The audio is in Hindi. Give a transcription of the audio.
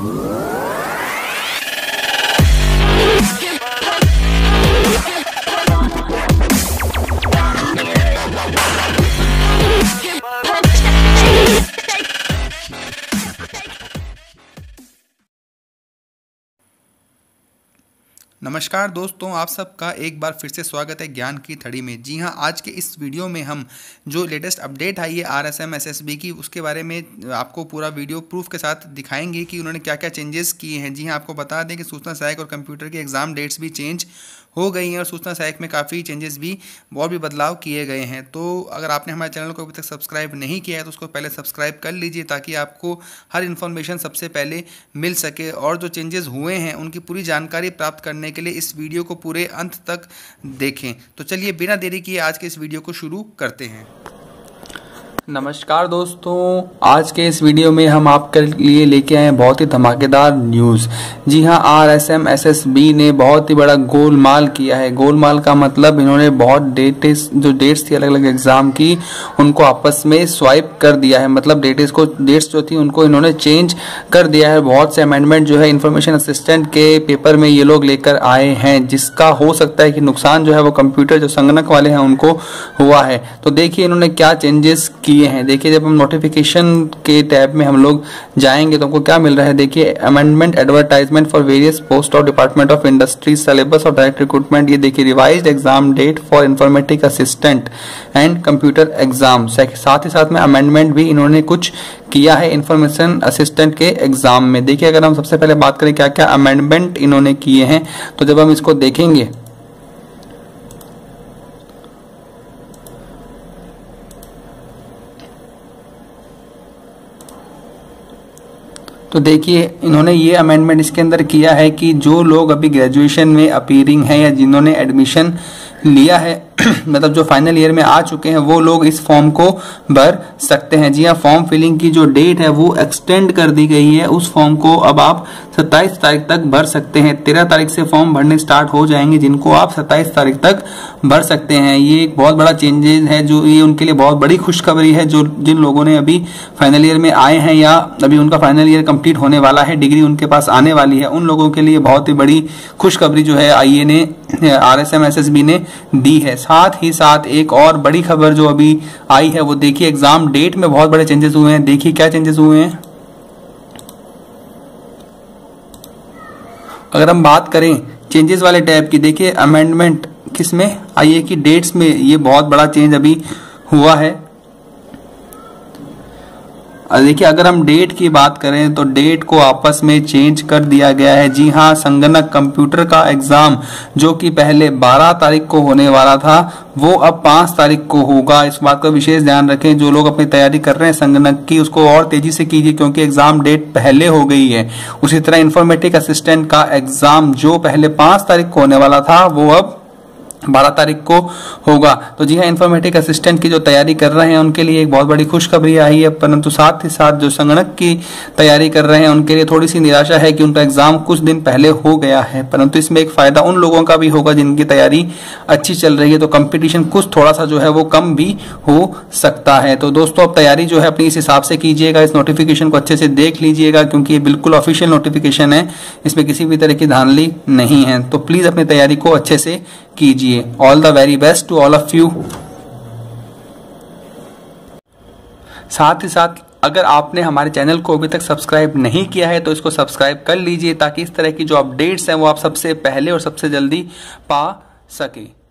नमस्कार दोस्तों, आप सबका एक बार फिर से स्वागत है ज्ञान की थड़ी में। जी हाँ, आज के इस वीडियो में हम जो लेटेस्ट अपडेट आई है RSM SSB की, उसके बारे में आपको पूरा वीडियो प्रूफ के साथ दिखाएंगे कि उन्होंने क्या क्या चेंजेस किए हैं। जी हाँ, आपको बता दें कि सूचना सहायक और कंप्यूटर के एग्ज़ाम डेट्स भी चेंज हो गई हैं और सूचना सहायक में काफ़ी चेंजेस भी और भी बदलाव किए गए हैं। तो अगर आपने हमारे चैनल को अभी तक सब्सक्राइब नहीं किया है तो उसको पहले सब्सक्राइब कर लीजिए ताकि आपको हर इन्फॉर्मेशन सबसे पहले मिल सके, और जो चेंजेस हुए हैं उनकी पूरी जानकारी प्राप्त करने के लिए इस वीडियो को पूरे अंत तक देखें। तो चलिए बिना देरी किए आज के इस वीडियो को शुरू करते हैं। नमस्कार दोस्तों, आज के इस वीडियो में हम आपके लिए लेके आए हैं बहुत ही धमाकेदार न्यूज़। जी हाँ, RSM SSB ने बहुत ही बड़ा गोलमाल किया है। गोलमाल का मतलब इन्होंने बहुत डेट्स थी अलग अलग एग्जाम की, उनको आपस में स्वाइप कर दिया है। मतलब डेट्स जो थी उनको इन्होंने चेंज कर दिया है। बहुत से अमेंडमेंट जो है इन्फॉर्मेशन असिस्टेंट के पेपर में ये लोग लेकर आए हैं, जिसका हो सकता है कि नुकसान जो है वो कंप्यूटर जो संगणक वाले हैं उनको हुआ है। तो देखिए इन्होंने क्या चेंजेस किए हैं। देखिए जब हम नोटिफिकेशन के टैब में हम लोग जाएंगे तो हमको क्या मिल रहा है। देखिए amendment advertisement for various post of department of industry syllabus of direct recruitment. ये देखिए revised exam date for informatic assistant and computer exam. साथ ही साथ में अमेंडमेंट भी इन्होंने कुछ किया है इंफॉर्मेशन असिस्टेंट के एग्जाम में। देखिए अगर हम सबसे पहले बात करें क्या क्या अमेंडमेंट इन्होंने किए हैं, तो जब हम इसको देखेंगे तो देखिए इन्होंने ये अमेंडमेंट इसके अंदर किया है कि जो लोग अभी ग्रेजुएशन में अपीयरिंग हैं या जिन्होंने एडमिशन लिया है मतलब जो फाइनल ईयर में आ चुके हैं, वो लोग इस फॉर्म को भर सकते हैं। जी हाँ, फॉर्म फिलिंग की जो डेट है वो एक्सटेंड कर दी गई है। उस फॉर्म को अब आप 27 तारीख तक भर सकते हैं। 13 तारीख से फॉर्म भरने स्टार्ट हो जाएंगे, जिनको आप 27 तारीख तक भर सकते हैं। ये एक बहुत बड़ा चेंजेस है, जो ये उनके लिए बहुत बड़ी खुशखबरी है। जो जिन लोगों ने अभी फाइनल ईयर में आए हैं या अभी उनका फाइनल ईयर कंप्लीट होने वाला है, डिग्री उनके पास आने वाली है, उन लोगों के लिए बहुत ही बड़ी खुशखबरी जो है IA ने RSM SSB ने दी है। साथ ही साथ एक और बड़ी खबर जो अभी आई है वो देखिए एग्जाम डेट में बहुत बड़े चेंजेस हुए हैं। देखिए क्या चेंजेस हुए हैं। अगर हम बात करें चेंजेस वाले टैब की, देखिए अमेंडमेंट किसमें IA की डेट्स में ये बहुत बड़ा चेंज अभी हुआ है। देखिए अगर हम डेट की बात करें तो डेट को आपस में चेंज कर दिया गया है। जी हाँ, संगणक कंप्यूटर का एग्जाम जो कि पहले 12 तारीख को होने वाला था वो अब 5 तारीख को होगा। इस बात का विशेष ध्यान रखें। जो लोग अपनी तैयारी कर रहे हैं संगणक की, उसको और तेजी से कीजिए क्योंकि एग्जाम डेट पहले हो गई है। उसी तरह इंफॉर्मेटिक असिस्टेंट का एग्जाम जो पहले 5 तारीख को होने वाला था वो अब 12 तारीख को होगा। तो जी हाँ, इंफॉर्मेटिक असिस्टेंट की जो तैयारी कर रहे हैं उनके लिए एक बहुत बड़ी खुशखबरी आई है, परंतु साथ ही साथ जो संगणक की तैयारी कर रहे हैं उनके लिए थोड़ी सी निराशा है कि उनका एग्जाम कुछ दिन पहले हो गया है। परंतु इसमें एक फायदा उन लोगों का भी होगा जिनकी तैयारी अच्छी चल रही है, तो कंपटीशन कुछ थोड़ा सा जो है वो कम भी हो सकता है। तो दोस्तों अब तैयारी जो है अपनी इस हिसाब से कीजिएगा। इस नोटिफिकेशन को अच्छे से देख लीजिएगा क्योंकि ये बिल्कुल ऑफिशियल नोटिफिकेशन है, इसमें किसी भी तरह की धांधली नहीं है। तो प्लीज अपनी तैयारी को अच्छे से कीजिए। All the very best to all of you. साथ ही साथ अगर आपने हमारे चैनल को अभी तक सब्सक्राइब नहीं किया है तो इसको सब्सक्राइब कर लीजिए ताकि इस तरह की जो अपडेट्स हैं वो आप सबसे पहले और सबसे जल्दी पा सके।